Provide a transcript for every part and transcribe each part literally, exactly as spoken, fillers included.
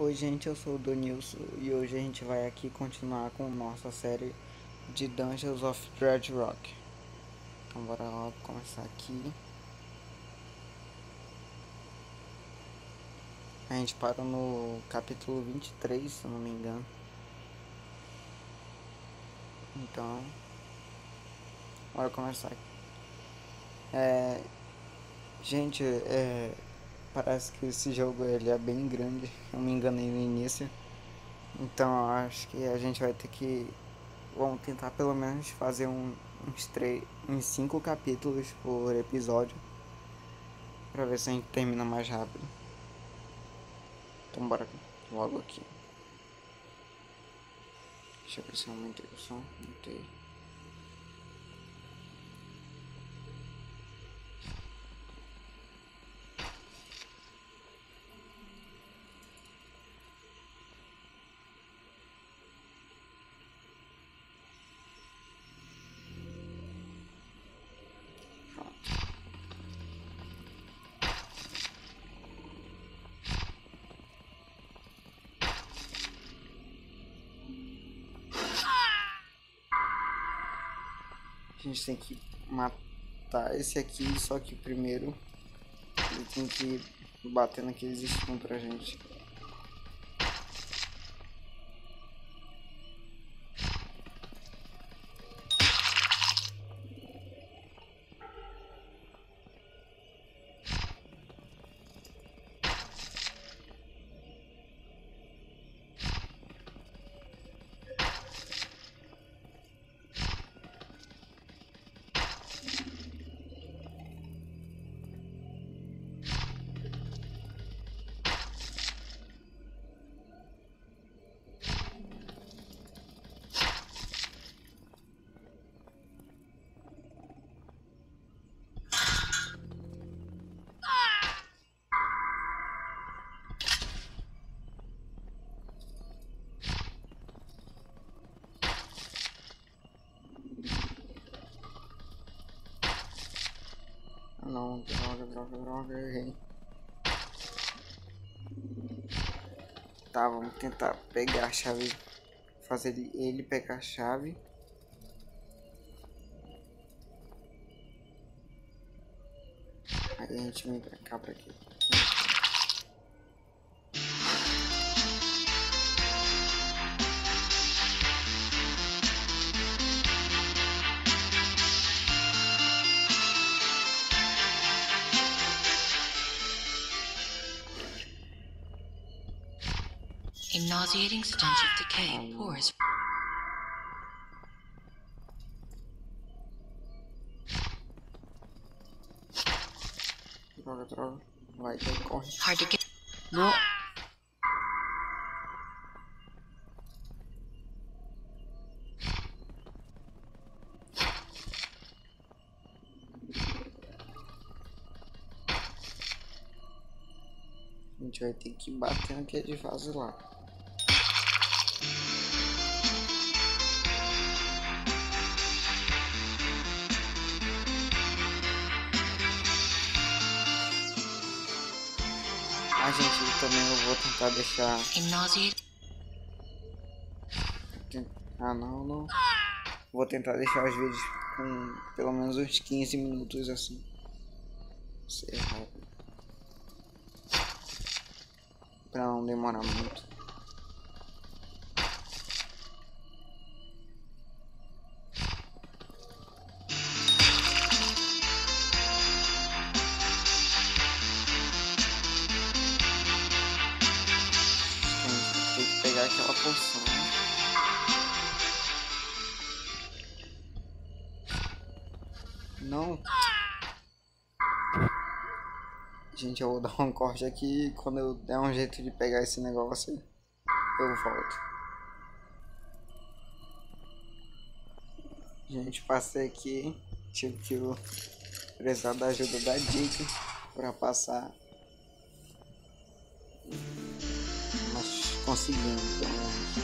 Oi gente, eu sou o Donilson e hoje a gente vai aqui continuar com nossa série de Dungeons of Dreadrock. Então bora logo começar aqui. A gente parou no capítulo vinte e três, se eu não me engano. Então, bora começar aqui. É, gente, é, parece que esse jogo ele é bem grande, eu me enganei no início. Então acho que a gente vai ter que vamos tentar pelo menos fazer um, uns, três, uns cinco capítulos por episódio pra ver se a gente termina mais rápido. Então bora logo aqui. Deixa eu ver se eu aumentei o som. Aumentei. A gente tem que matar esse aqui, só que primeiro ele tem que bater naqueles stun pra gente. Não, droga, droga, droga, errei. Tá, vamos tentar pegar a chave, fazer ele, ele pegar a chave. Aí a gente vem pra cá, pra aqui. A nauseating stench of decay pours. Droga, droga. Vai, vai, corre. Hard to get. Não. A gente vai ter que bater naquele vaso lá. A gente também eu vou tentar deixar. A nauseating. Ah, não, não. Vou tentar deixar os vídeos com pelo menos uns quinze minutos assim. Ser rápido. Pra não demorar muito. Tem que pegar aquela poção. Não. Gente, eu vou dar um corte aqui e quando eu der um jeito de pegar esse negócio, eu volto. Gente, passei aqui, tive que precisar da ajuda da Dica para passar. Mas conseguimos, pelo menos.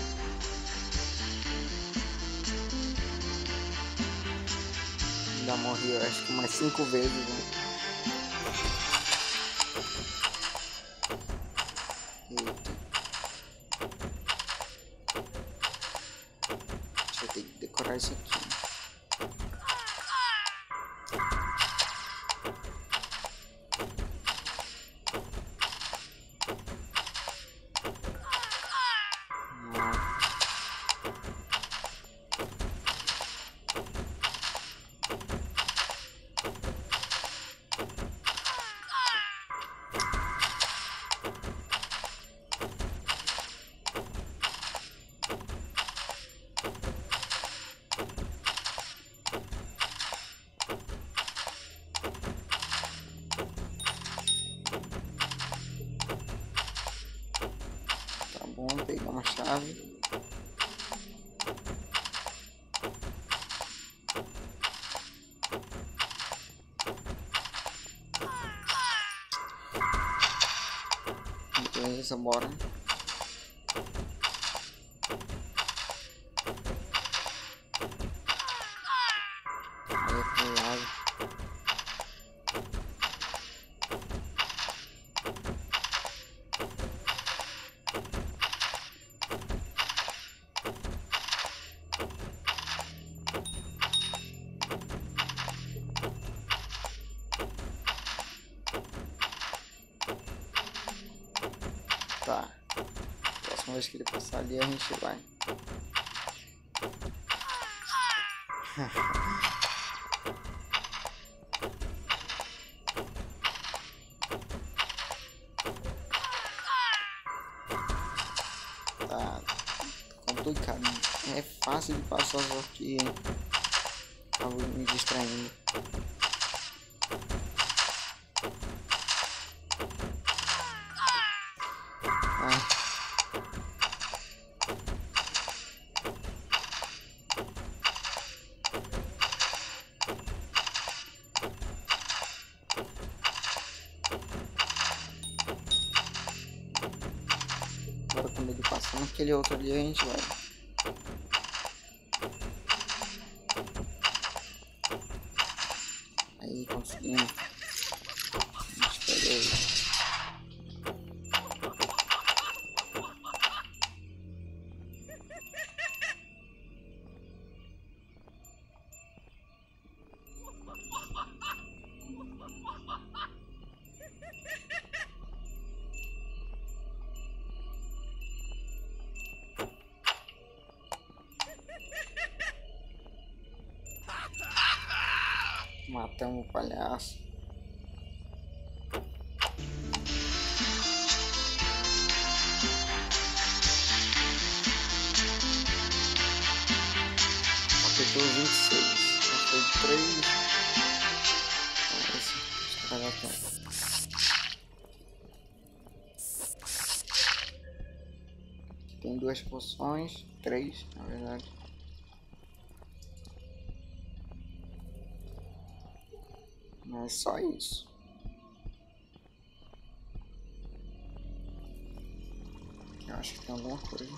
Ainda morri, eu acho que umas cinco vezes, né? Eita. quebrar isso aqui. Vamos pegar uma chave. Beleza, bora. Aí, pro lado. Tá. Próxima vez que ele passar ali, a gente vai. Tá complicado. É fácil de passar só que tava me distraindo. Agora quando ele passar naquele outro ali, a gente vai. Aí conseguimos. A gente pega ele. Matamos o palhaço. Capítulo vinte e seis. Já foi três. Então, esse acho que vai dar tempo. Tem duas poções. Três, na verdade. Mas só isso. Eu acho que tem alguma coisa.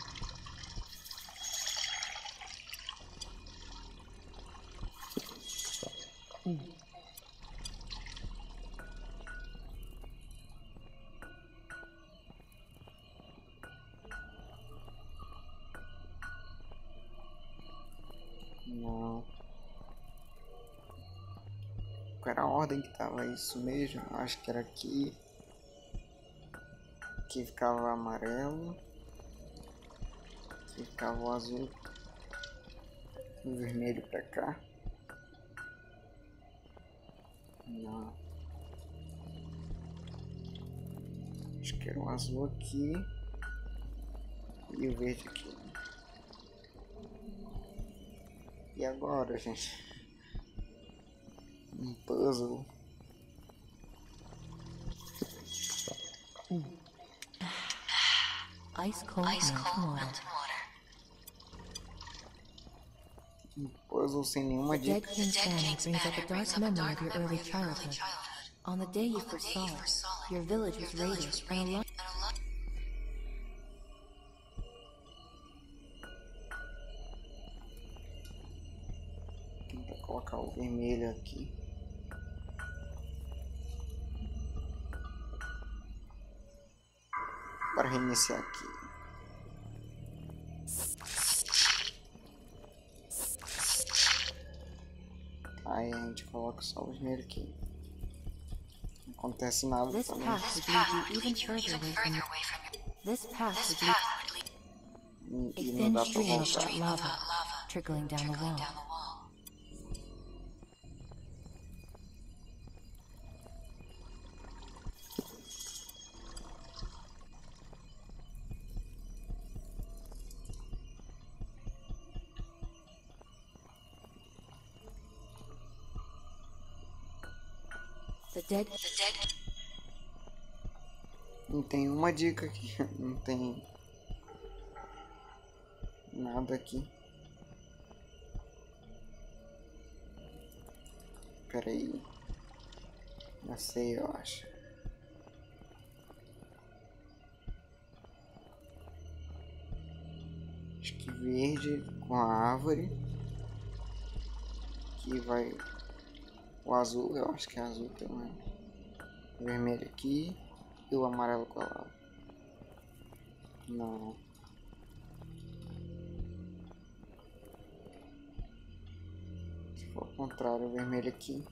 Hum. Não. Qual era a ordem que tava isso mesmo? Acho que era aqui. Aqui ficava amarelo. Aqui ficava o azul. O vermelho pra cá. Não. Acho que era o azul aqui. E o verde aqui. E agora, gente? Um puzzle. Ice cold Ice melting cold water. melted water. Um puzzle sem nenhuma The dead dica. king's Dead banner King's brings up banner a brings dark up a memory dark of your memory early of your early childhood. childhood. On the day you On the first day saw you it, first saw it, your village your was village raided, was and a raided lot. and a lot. Tentar colocar o vermelho aqui. Para reiniciar aqui. gente coloca só o vermelho aqui. Não acontece nada This também. path would lead you even further away from you. This path would lead E, a e não thin dá pra stream of voltar. hot lava trickling down the wall. The dead, the dead. Não tem uma dica aqui. Não tem nada aqui. Pera aí. Já sei, eu acho. Acho que verde com a árvore. Aqui vai o azul, eu acho que é azul também. O vermelho aqui e o amarelo colado. Não. Se for ao contrário, o vermelho aqui.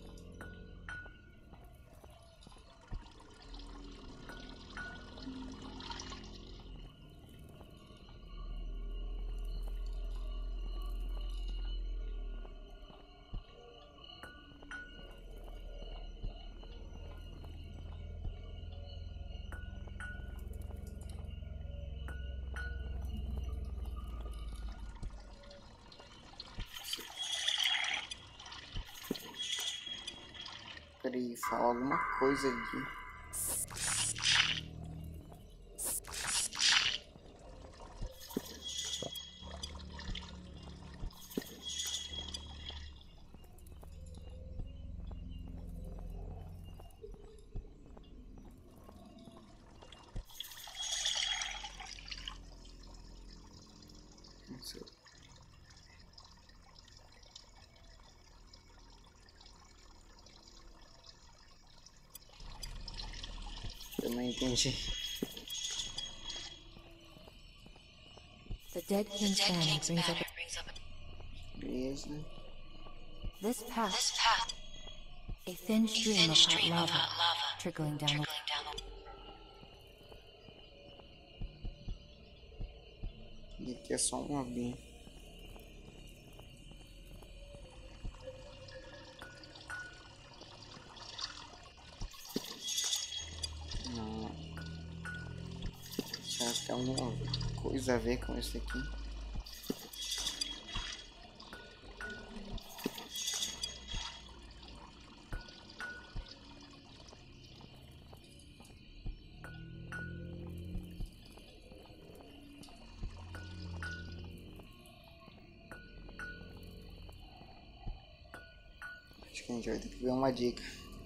Peraí, fala alguma coisa aqui. Não sei. Eu não entendi. The dead king's banner brings up Beleza. this path, a thin stream of hot lava trickling down the E aqui é só um abinho. Não. Será que tem alguma coisa a ver com isso aqui? Acho que a gente vai ter que ver uma dica.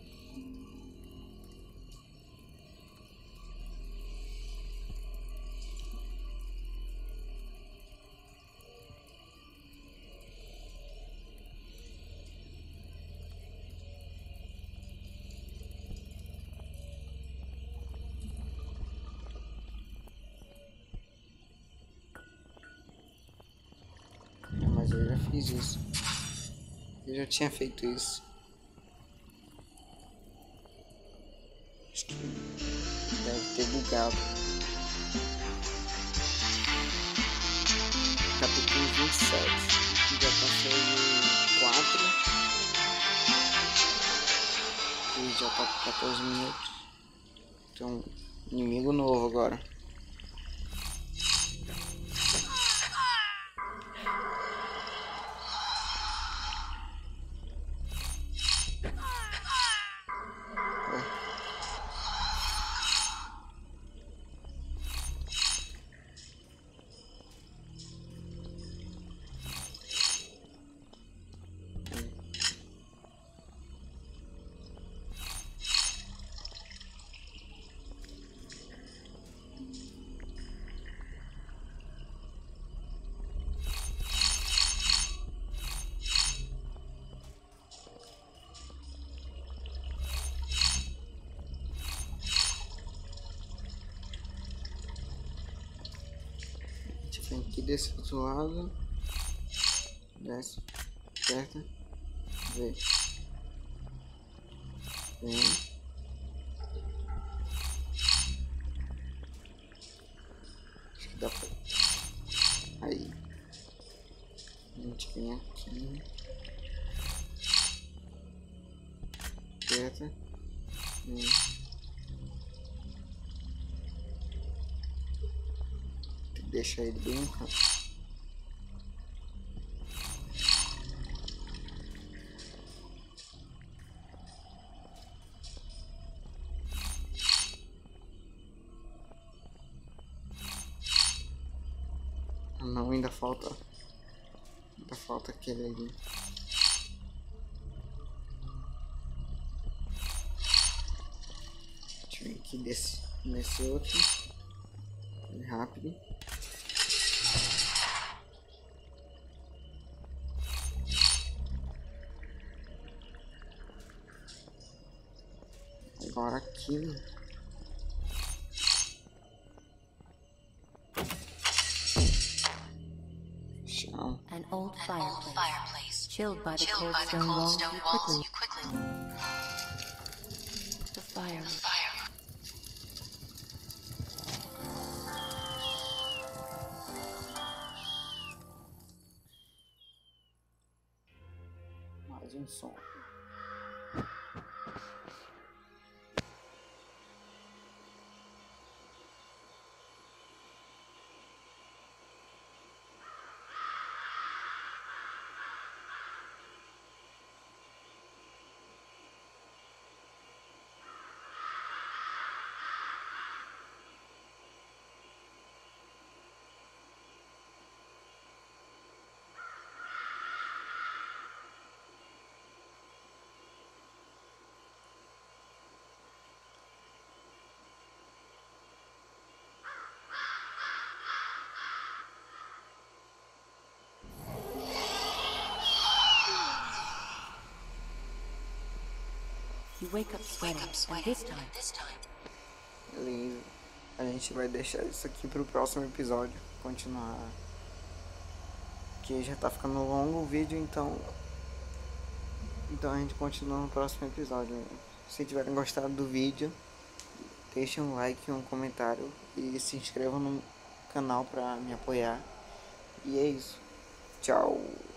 Mas eu já fiz isso. Eu já tinha feito isso. Acho que deve ter bugado. Capítulo vinte e sete. Já passei o quatro. E já tá com quatorze minutos. Então, inimigo novo agora. Tem que descer do outro lado. Desce. Aperta. Vê. Vem. Acho que dá pra... Aí. A gente vem aqui. Aperta. Vem. Tem que deixar ele bem no canto. Não, ainda falta. Ainda falta aquele ali. Deixa eu vir aqui desse, nesse outro. Bem rápido. Agora aqui. Chão. An old Old fireplace. fireplace. Chilled by the Chilled cold by the stone cold walls, stone you walls, quickly. you quickly. The fire. Fire. Mais um som. You wake up sweating, Wake up and sweating. this time, This time. Beleza. A gente vai deixar isso aqui pro próximo episódio. Continuar. Que já tá ficando longo o vídeo, então. Então a gente continua no próximo episódio. Se tiverem gostado do vídeo, deixem um like, um comentário e se inscrevam no canal pra me apoiar. E é isso. Tchau.